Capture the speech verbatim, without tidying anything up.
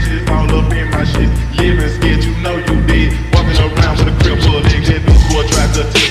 business all up in my shit. Living scared, you know you did. Walking around with a crib full of niggas, that new boy tried to tell